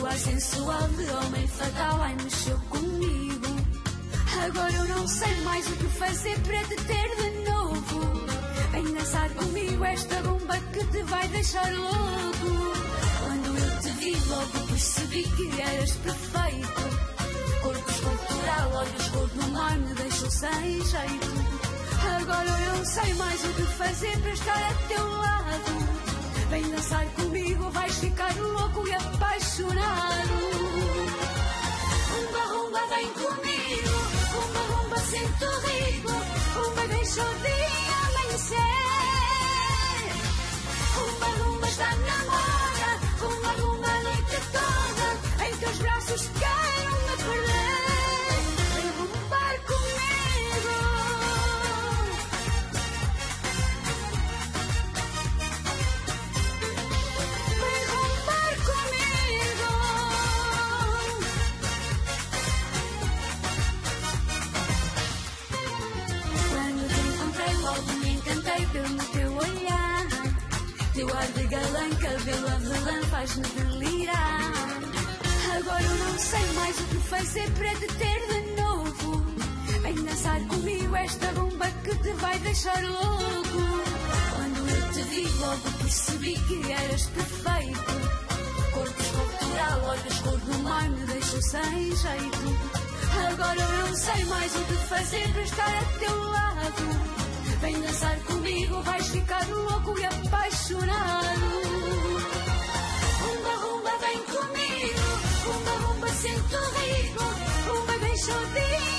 ar sensual de homem fatal, ai, mexeu comigo. Agora eu não sei mais o que fazer para te ter de novo. Vem dançar comigo esta rumba que te vai deixar louco. Quando eu te vi logo percebi que eras perfeito. Corpo escultural, olhos cor do mar, me deixou sem jeito. Agora eu não sei mais o que fazer para estar a teu lado. Vem dançar comigo, vais ficar louco e apaixonado. Rumba, rumba, vem comigo. Rumba, rumba, sinto rico. Rumba, deixa o dia amanhecer. Rumba, rumba, está na moda. Rumba, rumba, a noite toda. Em teus braços quero me perder. Vem rumbar comigo. Vem rumbar comigo. Quando te encontrei logo me encantei pelo teu olhar. Teu ar de galã, cabelo avelã faz-me delirar. Agora eu não sei mais o que fazer para te ter de novo. Vem dançar comigo esta rumba que te vai deixar louco. Quando eu te vi logo percebi que eras perfeito. Corpo escultural, olhos cor do mar, me deixou sem jeito. Agora eu não sei mais o que fazer para estar a teu lado. Vem dançar comigo, vais ficar louco e apaixonado. Rumba, rumba, vem comigo. Rumba, rumba, sinto rico. Rumba, deixa o dia